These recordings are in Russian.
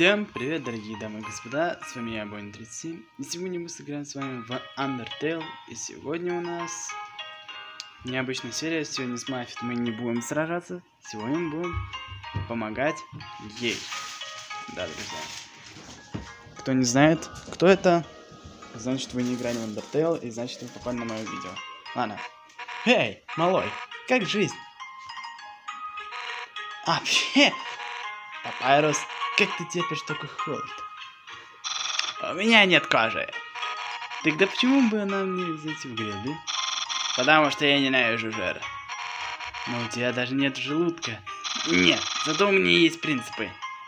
Всем привет, дорогие дамы и господа, с вами я, Boeing37, и сегодня мы сыграем с вами в Undertale, и сегодня у нас необычная серия. Сегодня с Маффит мы не будем сражаться, сегодня мы будем помогать ей. Да, друзья. Кто не знает, кто это, значит вы не играли в Undertale, и значит вы попали на мое видео. Ладно. Эй, малой, как жизнь? Папайрус, как ты терпишь такой холод? У меня нет кожи. Тогда почему бы нам не зайти в гриль? Потому что я ненавижу жир. Но у тебя даже нет желудка. Нет, зато у меня есть принципы.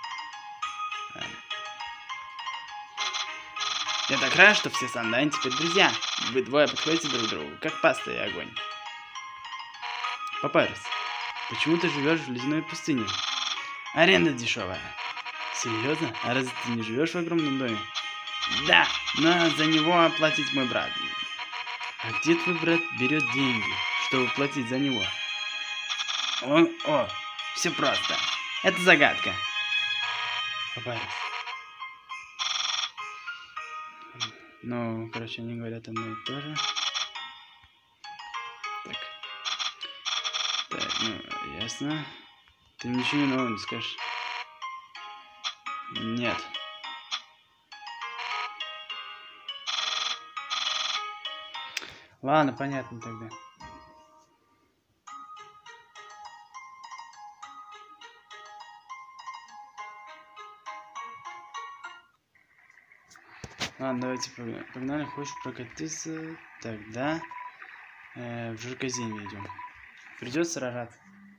Я так рад, что все Сандайн теперь друзья. Вы двое подходите друг к другу, как паста и огонь. Папайрус, почему ты живешь в ледяной пустыне? Аренда дешевая. Серьезно? А разве ты не живешь в огромном доме? Да, но за него оплатить мой брат. А где твой брат берет деньги, чтобы платить за него? Все просто. Это загадка. Папайрус. Ну, короче, они говорят одно и то же. Так, ну, ясно. Ты ничего нового не скажешь? Нет. Ладно, понятно тогда. Ладно, давайте погнали. Хочешь прокатиться? Тогда в Жиркоземье идем. Придется сражаться.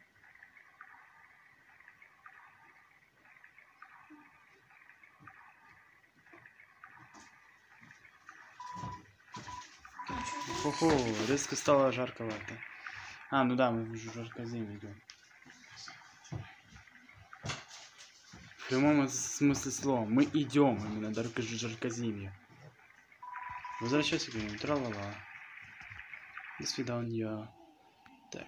Хо-хо, резко стало жарковато. А, ну да, мы в Жиркоземье идем. В прямом смысле слова. Мы идем именно до Жиркоземья. Возвращайся к нему. Тра-ла-ла. До свидания. Так.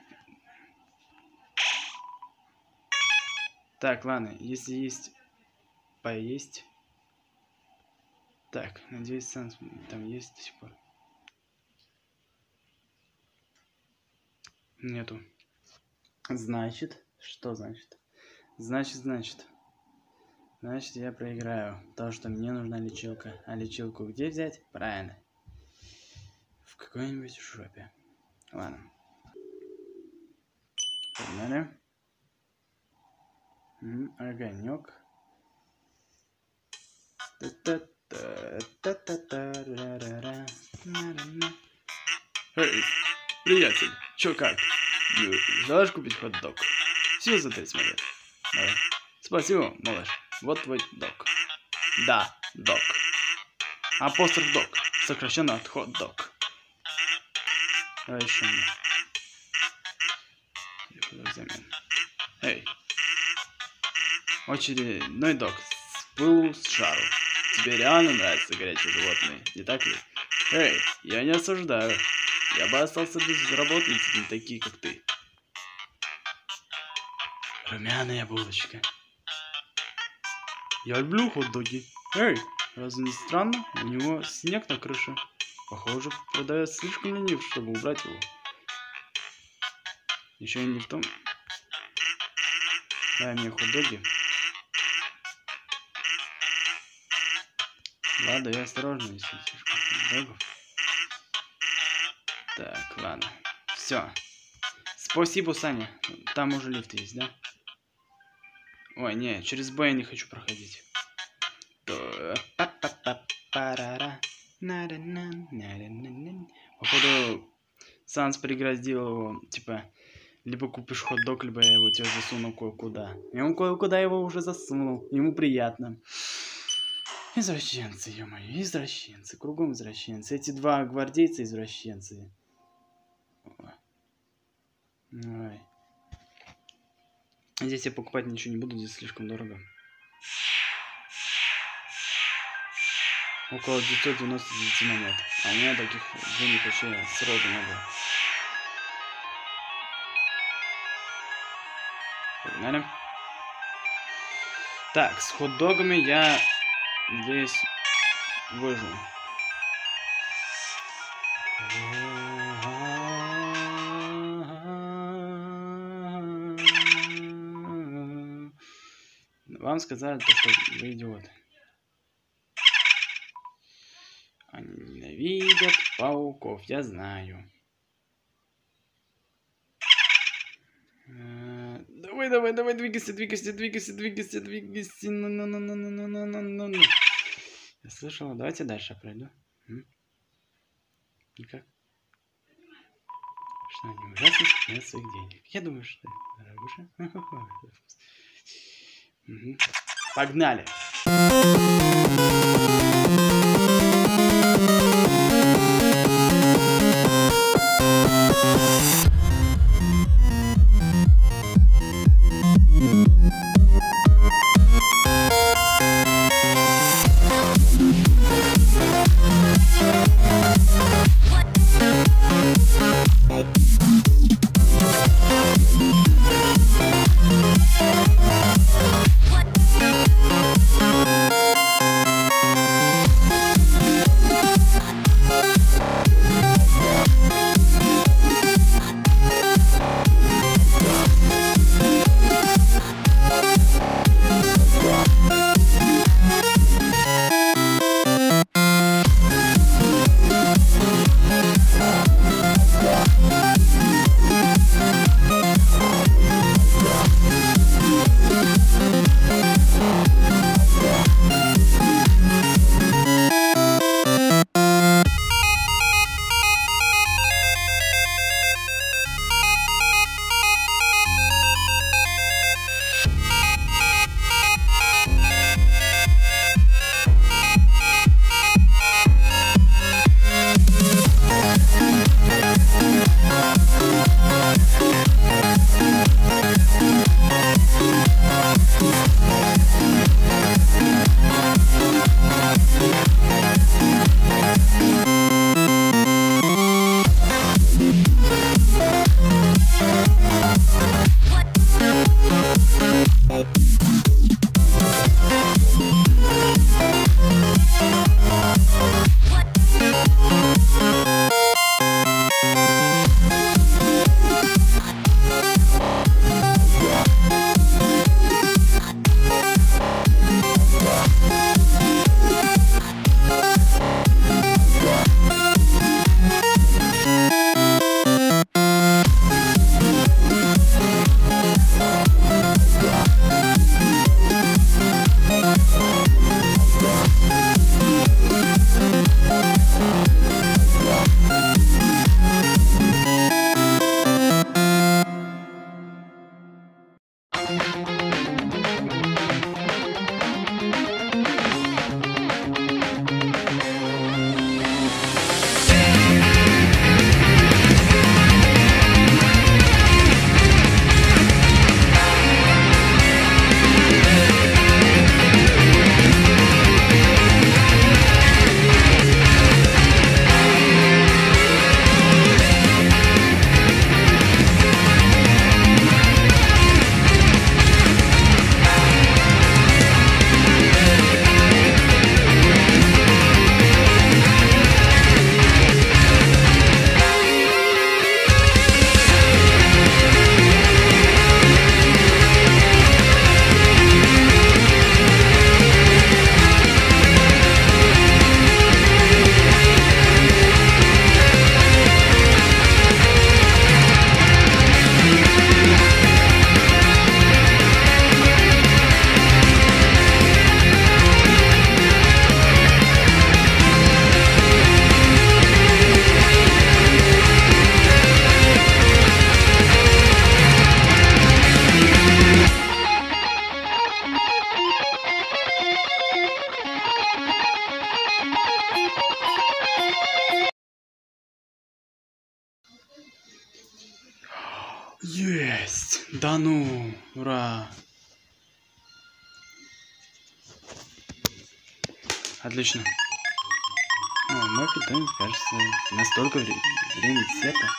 Так, ладно. Если есть поесть. Так, надеюсь, Санс там есть до сих пор. Нету. Значит, что значит? Значит, я проиграю. Потому что мне нужна лечилка. А лечилку где взять? Правильно. В какой-нибудь жопе. Ладно. Погнали. Огонек. Эй, приятель, чё как? Желаешь купить хот-дог? Всего за 30 монет. Давай. Спасибо, малыш. Вот твой дог. Да, дог. Апостроф дог. Сокращенно от хот-дог. Давай еще мне. Взамен. Эй. Очередной дог. С пылу, с жару. Тебе реально нравятся горячие животные, не так ли? Эй, я не осуждаю. Я бы остался без работы, если не такие, как ты. Румяная булочка. Я люблю хот-доги. Эй, разве не странно? У него снег на крыше. Похоже, продавец слишком ленив, чтобы убрать его. Еще и не в том. Дай мне хот-доги. Ладно, я осторожно, если слишком хот-догов. Так, ладно. Все. Спасибо, Саня. Там уже лифт есть, да? Ой, не, через Б я не хочу проходить. Походу, Санс пригрозил его, типа, либо купишь хот-дог, либо я его тебе засуну кое-куда. И он кое-куда его уже засунул. Ему приятно. Извращенцы, ё-моё, извращенцы. Кругом извращенцы. Эти два гвардейца извращенцы. Ой. Здесь я покупать ничего не буду, здесь слишком дорого. Около 999 монет. А у меня таких денег вообще сроду не было. Погнали. Так, с хот-догами я, надеюсь, выживу. Вам сказали, что вы идиоты. Они ненавидят пауков, я знаю. Давай, двигайся. Ну. Я слышал, давайте дальше пройду. Никак. Что они ужасно скупят своих денег. Я думаю, что это дорогуша. Погнали! Есть! Да ну! Ура! Отлично. Мой питомец, кажется, настолько время сета.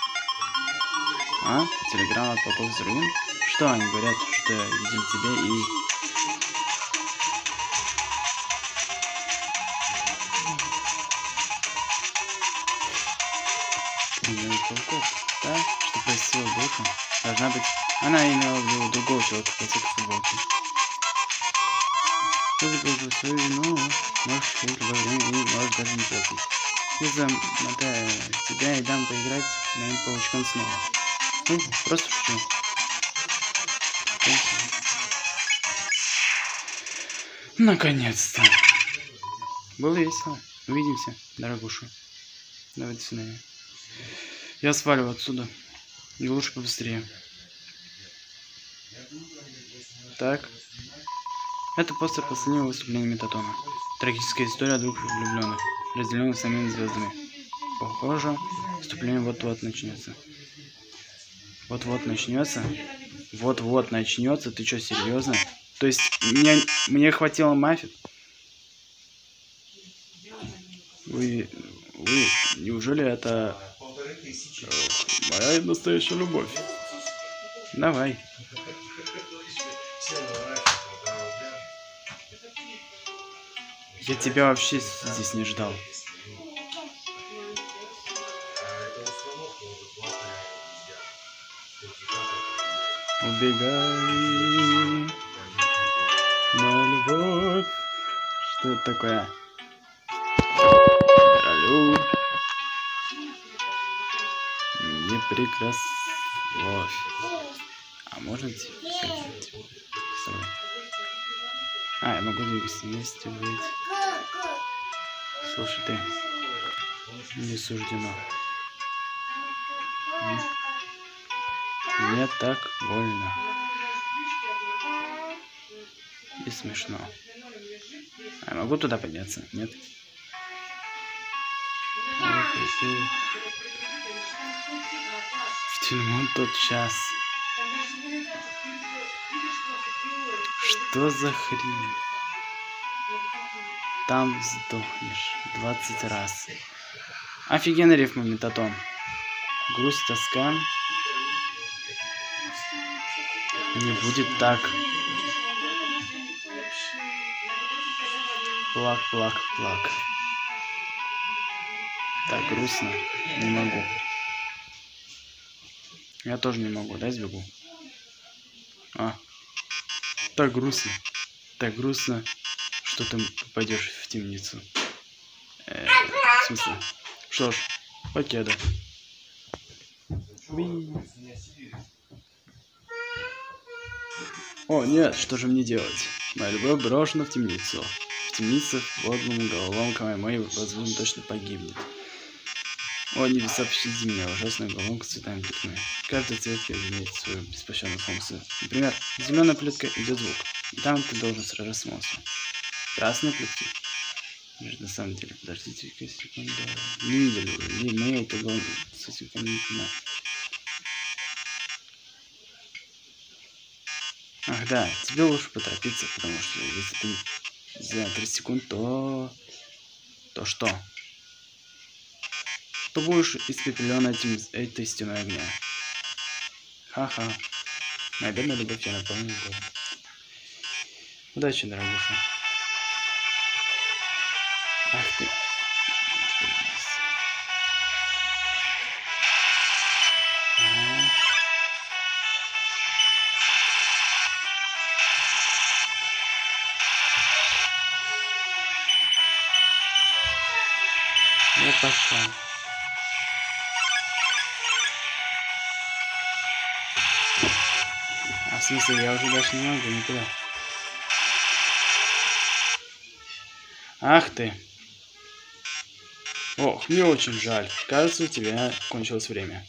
Телеграмма от пауков из руин. Что они говорят, что я видел тебя и... умеет пауков. Да, что просила душу. Должна быть... Она имела в виду другого человека в котик футболки. Ты закажу свою вину, можешь ходить в любое время и можешь даже не платить. Я замотаю тебя и дам поиграть моим паучком снова. Ну, просто шучу. Наконец-то. Было весело. Увидимся, дорогуша. Давай, до свидания. Я сваливаю отсюда. И лучше побыстрее. Так. Это постер последнего выступления Метатона. Трагическая история двух влюбленных, разделенных самими звездами. Похоже, выступление вот-вот начнется. Вот-вот начнется? Вот-вот начнется? Ты что, серьезно? То есть мне хватило мафии? Вы, неужели это моя настоящая любовь? Давай. Я тебя вообще здесь не ждал. Убегай, моя любовь. Что это такое? Алло. Не прекрас любовь. А можно двигаться? А, я могу двигаться вместе быть. Слушай, ты не суждено. Мне так больно. И смешно. А я могу туда подняться? Нет? В тюрьму тот час. Что за хрень? Там сдохнешь 20 раз. Офигенный рифм, Метатон. Грусть, тоска. Не будет так. Плак, плак, плак. Так грустно. Не могу. Я тоже не могу, да, сбегу? А. Так грустно. Так грустно, что ты попадешь в темницу. В смысле? Что ж, покеда. О, нет, что же мне делать? Моя любовь брошена в темницу. В темнице подлым головоломками мой возлюбленный точно погибнет. О, небеса, пощади меня, ужасная головоломка с цветами плитками. Каждый цвет имеет свою беспощадную функцию. Например, зеленая плитка идет звук, и там ты должен сражаться с монстром. Красные плитки. На самом деле, подождите-ка секунду. Не видели вы, не имеет угол со цветами. Ах да, тебе лучше поторопиться, потому что если ты за 30 секунд, то что? То будешь испепелен этой стеной огня. Ха-ха. Моя бедная любовь, я наполнен город. Удачи, дорогуша. Ах ты. Я пошел. А в смысле, я уже дальше не могу никуда. Ах ты. Ох, мне очень жаль. Кажется, у тебя кончилось время.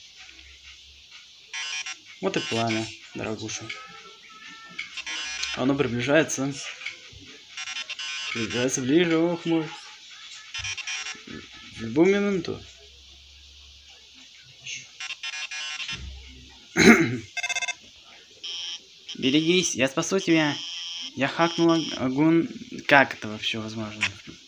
Вот и пламя, дорогуша. Оно приближается. Приближается ближе, ох мой. В любую минуту. Берегись, я спасу тебя. Я хакнул огонь. Как это вообще возможно?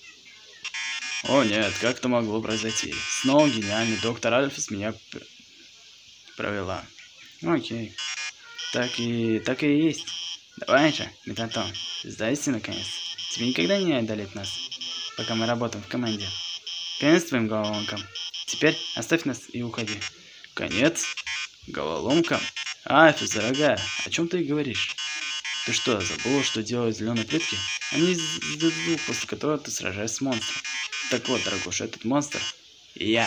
О нет, как это могло произойти? Снова гениальный доктор Альфис меня провела. Окей. Так и есть. Давай же, Метатон, сдайся наконец. Тебе никогда не одолеть нас, пока мы работаем в команде. Конец твоим головоломкам. Теперь оставь нас и уходи. Конец? Головоломка? А, ты дорогая, о чем ты говоришь? Ты что, забыла, что делают зеленые плитки? Они издают звук, после которого ты сражаешься с монстром. Так вот, дорогуша, этот монстр — я.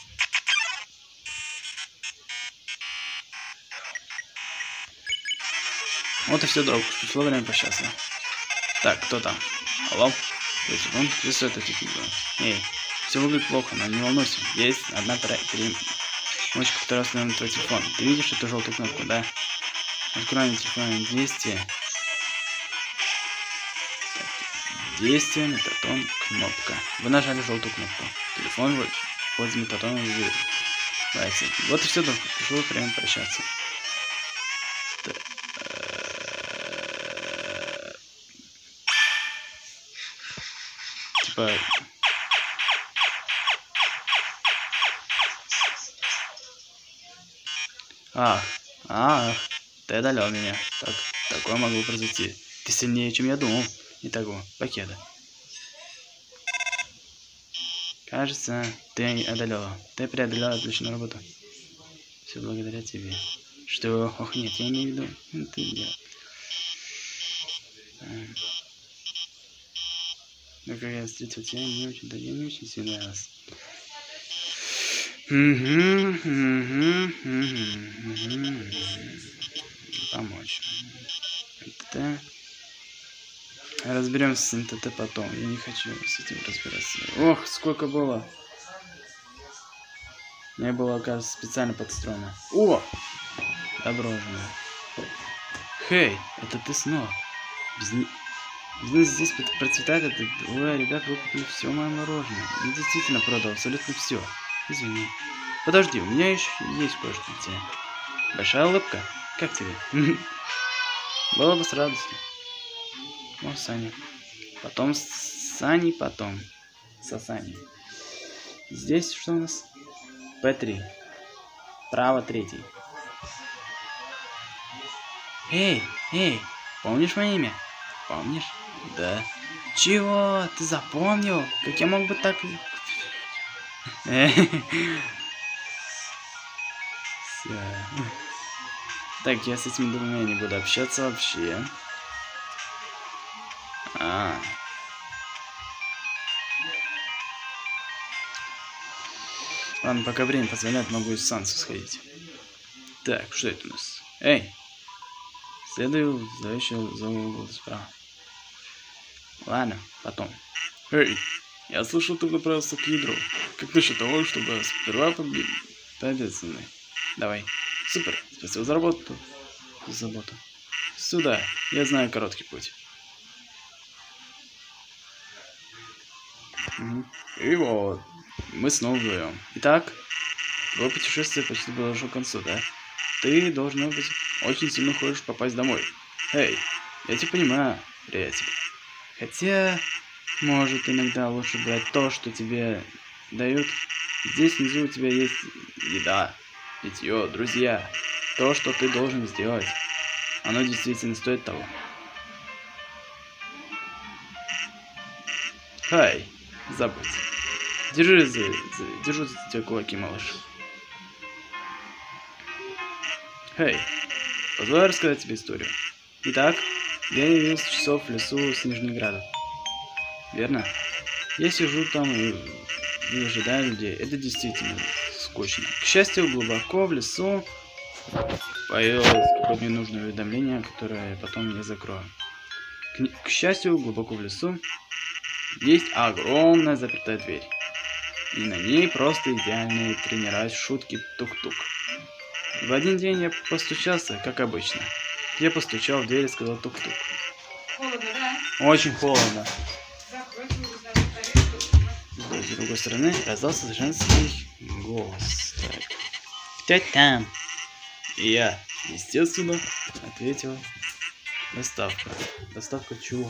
Вот и все, дорогуша, пришло время прощаться. Так, кто там? Алло? Секунд, что это тут не было? Эй, все выглядит плохо, но не волнуйся. Есть одна перемочка, которая установлена на твой телефон. Ты видишь эту желтую кнопку, да? Открой на телефоне действие. Действие, метатон, кнопка. Вы нажали желтую кнопку. Телефон возле метатона выбирается. Вот и все, друг. Пришло время прощаться. Типа... Ах, ты одолел меня. Такое могло произойти. Ты сильнее, чем я думал. Итого, покеда. Кажется, ты одолела. Ты преодолела отличную работу. Все благодаря тебе. Что? Ох, нет, я имею в виду. Ты делаешь. Но когда я встретил тебя, я не очень сильно нравилась. Помочь. Да. Разберемся с НТТ потом. Я не хочу с этим разбираться. Ох, сколько было. Не было, оказывается, специально подстроено. О! Добро же. Хей, это ты снова. Бизнес здесь процветает. Ой, ребят, выкупили все мое мороженое. Я действительно продал абсолютно все. Извини. Подожди, у меня еще есть кое-что для тебя. Большая улыбка? Как тебе? Было бы с радостью. О, Саня. Потом с Саней, потом со Саней. Здесь что у нас? П3. Право 3. Эй, помнишь мое имя? Помнишь? Да. Чего? Ты запомнил? Как я мог бы так... Так, я с этими двумя не буду общаться вообще. Ладно, пока время позволяет, могу из Сансу сходить. Так, что это у нас? Эй! Следую за угол справа. Ладно, потом. Эй! Я слышал, ты направился к ядру. Как насчет того, чтобы сперва пообедать со мной? Давай. Супер. Спасибо за работу. Сюда. Я знаю короткий путь. И вот. Мы снова вдвоем. Итак, твое путешествие почти подошло к концу, да? Ты, должно быть, очень сильно хочешь попасть домой. Эй, я тебя понимаю, приятель. Хотя, может, иногда лучше брать то, что тебе дают. Здесь внизу у тебя есть еда, питье, друзья. То, что ты должен сделать. Оно действительно стоит того. Хай, забудь. Держу за тебя кулаки, малыш. Хей, позволь рассказать тебе историю. Итак, я явился часов в лесу Снежнограда. Верно? Я сижу там и ожидаю людей. Это действительно скучно. К счастью, глубоко в лесу появилось какое-то ненужное уведомление, которое потом я закрою. К счастью, глубоко в лесу есть огромная запертая дверь. И на ней просто идеальные тренера шутки тук-тук. В один день я постучался, как обычно. Я постучал в дверь и сказал тук-тук. Холодно, да? Очень холодно. С другой стороны раздался женский голос. Так. Кто там? И я, естественно, ответил. Доставка. Доставка чего?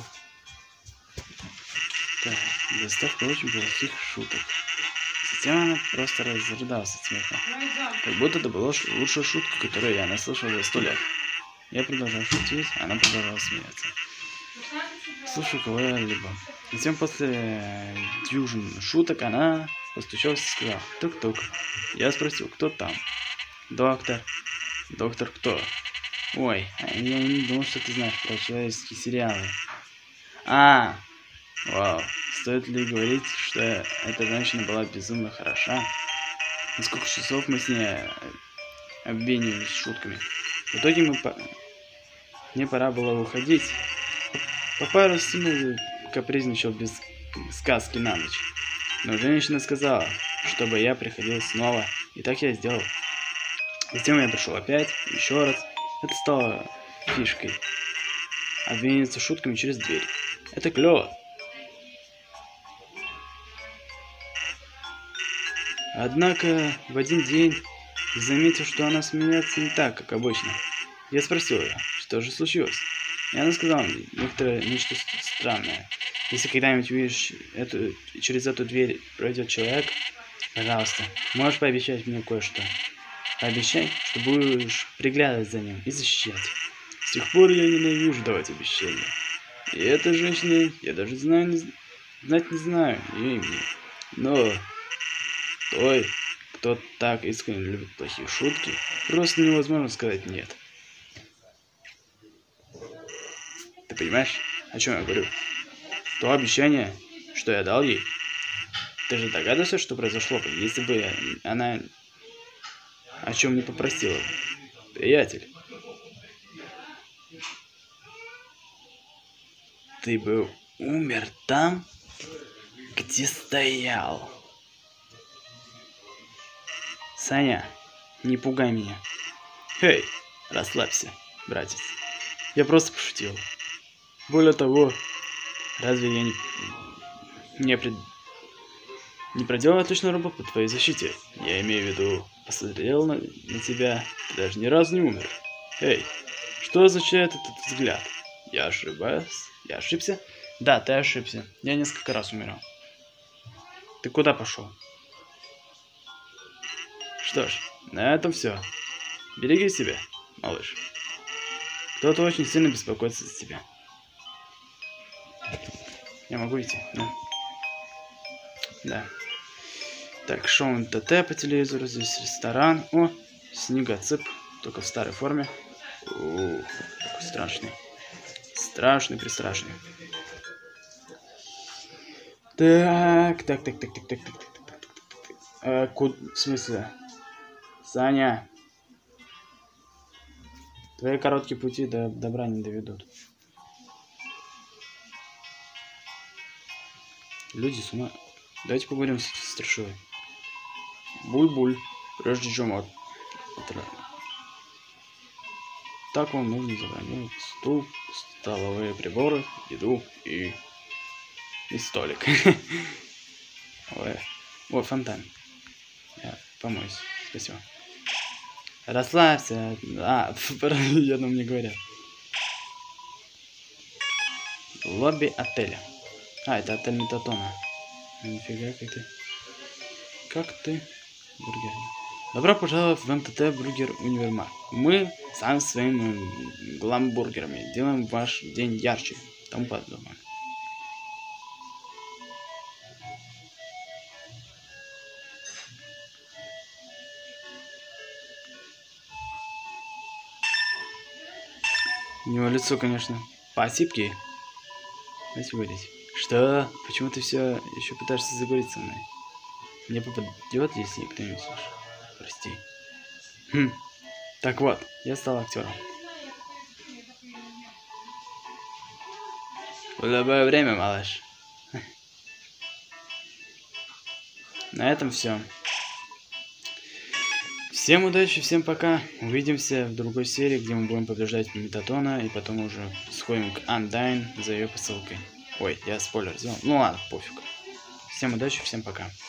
Так, доставка очень плохих шуток. Затем она просто разрыдалась от смеха. Как будто это была лучшая шутка, которую я наслышал за 100 лет. Я продолжал шутить, она продолжала смеяться. Слушаю кого-либо. Затем после дюжин шуток она постучался и сказал: «Тук-тук». Я спросил: «Кто там?» «Доктор». «Доктор кто?» «Ой, я не думал, что ты знаешь про человеческие сериалы». «А, вау, стоит ли говорить, что эта женщина была безумно хороша? Несколько часов мы с ней обменивались шутками. В итоге мне пора было уходить. Папа растянул, капризничал без сказки на ночь. Но женщина сказала, чтобы я приходил снова, и так я сделал. Затем я пришел опять, еще раз. Это стало фишкой. Обмениваться шутками через дверь. Это клево. Однако в один день заметил, что она смеется не так, как обычно. Я спросил ее, что же случилось. И она сказала мне нечто странное. Если когда-нибудь увидишь через эту дверь пройдет человек, пожалуйста, можешь пообещать мне кое-что. Пообещай, что будешь приглядывать за ним и защищать. С тех пор я ненавижу давать обещания. И эта женщина, я даже знать не знаю ее имени. Но той, кто так искренне любит плохие шутки, просто невозможно сказать «нет». Ты понимаешь, о чем я говорю? То обещание, что я дал ей. Ты же догадываешься, что произошло бы, если бы она о чем не попросила? Приятель. Ты бы умер там, где стоял. Саня, не пугай меня. Эй, расслабься, братец. Я просто пошутил. Более того, разве я не проделал отличную работу по твоей защите? Я имею в виду, посмотрел на тебя, ты даже ни разу не умер. Эй, что означает этот взгляд? Я ошибаюсь? Я ошибся? Да, ты ошибся. Я несколько раз умирал. Ты куда пошел? Что ж, на этом все. Береги себя, малыш. Кто-то очень сильно беспокоится за тебя. Я могу идти, да? Да. Так, шоу НТТ по телевизору, здесь ресторан. О, снегоцып, только в старой форме. Ух, такой страшный. Страшный-престрашный. Так. В смысле? Саня. Твои короткие пути до добра не доведут. Люди с ума. Давайте поговорим с старшой. Буль-буль, прежде чем так вам нужно забронировать стул, столовые приборы, еду и столик. Ой, фонтан. Я помоюсь. Спасибо. Расслабься. Я думаю, мне говорят. Лобби отеля. Это отель Метатона. Нифига, как ты? Бургер. Добро пожаловать в МТТ Бургер Универмаг. Мы сами своими гламбургерами делаем ваш день ярче. Тому подобное. У него лицо, конечно, посипки. Давайте говорить. Что? Почему ты все еще пытаешься заговорить со мной? Мне попадет, если никто не слышит. Прости. Так вот, я стал актером. В любое время, малыш. На этом все. Всем удачи, всем пока. Увидимся в другой серии, где мы будем побеждать Метатона, и потом уже сходим к Undyne за ее посылкой. Ой, я спойлер сделал. Ну ладно, пофиг. Всем удачи, всем пока.